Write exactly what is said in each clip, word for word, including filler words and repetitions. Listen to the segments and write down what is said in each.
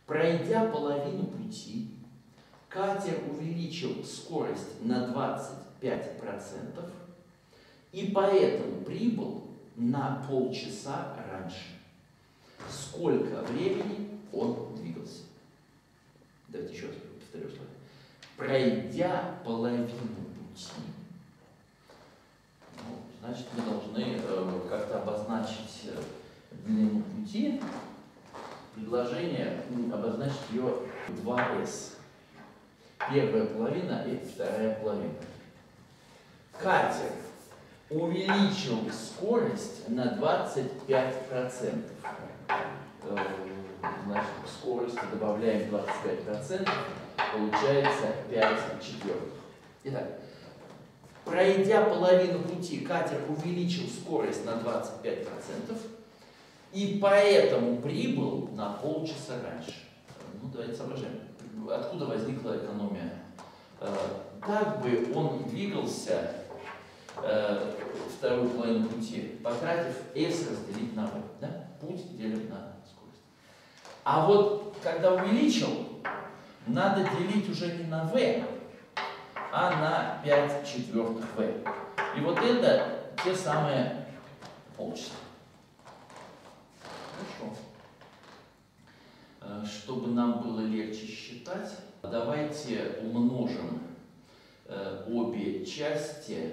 Пройдя половину пути, катер увеличил скорость на двадцать пять процентов и поэтому прибыл на полчаса раньше. Сколько времени он двигался? Давайте еще раз повторю слово. Пройдя половину пути, ну, значит, мы должны э, как-то обозначить э, длину пути. Предложение обозначить ее два эс. Первая половина и вторая половина. Катер увеличил скорость на двадцать пять процентов. Значит, к скорости добавляем двадцать пять процентов, получается пять четвертых. Итак, пройдя половину пути, катер увеличил скорость на двадцать пять процентов и поэтому прибыл на полчаса раньше. Ну, давайте соображаем, откуда возникла экономия. Как бы он двигался вторую половину пути, потратив s разделить на v. Да? Путь делим на скорость. А вот когда увеличил, надо делить уже не на v, а на пять четвертых v. И вот это те самые полчаса. Хорошо. Чтобы нам было легче считать, давайте умножим обе части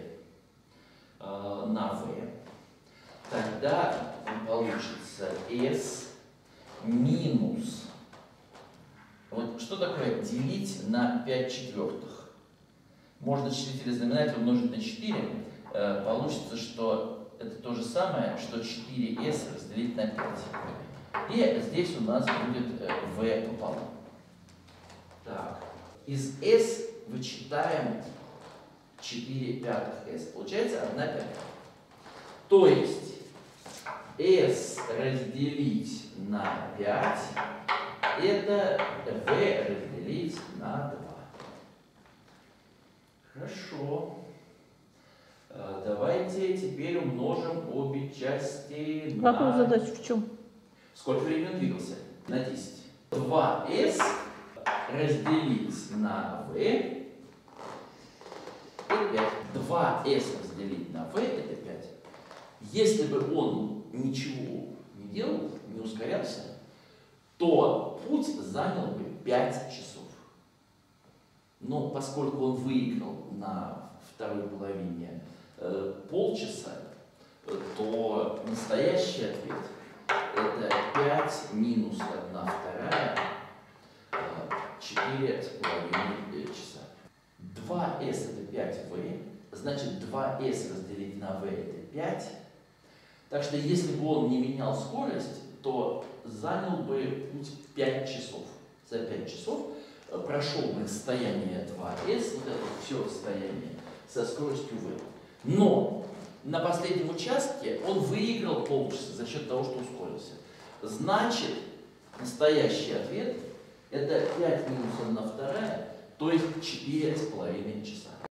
на v. Тогда получится s минус. Вот что такое делить на пять четвертых? Можно числитель и знаменатель умножить на четыре. Получится, что это то же самое, что четыре эс разделить на пять. И здесь у нас будет v пополам. Так. Из s вычитаем четыре пятых s. Получается одна пятая. То есть s разделить на пять это v разделить на два. Хорошо. Давайте теперь умножим обе части на... Какую задачу в чем? Сколько времени он двигался? На десять. два эс разделить на v это пять. два эс разделить на v это пять. Если бы он ничего не делал, не ускорялся, то путь занял бы пять часов. Но поскольку он выиграл на второй половине э, полчаса, то настоящий ответ это пять минус одна вторая, четыре с половиной часа. два эс это пять вэ, значит два эс разделить на v это пять. Так что если бы он не менял скорость, то занял бы путь пять часов. За пять часов прошел бы расстояние два эс, вот это все расстояние, со скоростью v. Но на последнем участке он выиграл полчаса за счет того, что ускорился. Значит, настоящий ответ это пять минус одна вторая, то есть четыре с половиной часа.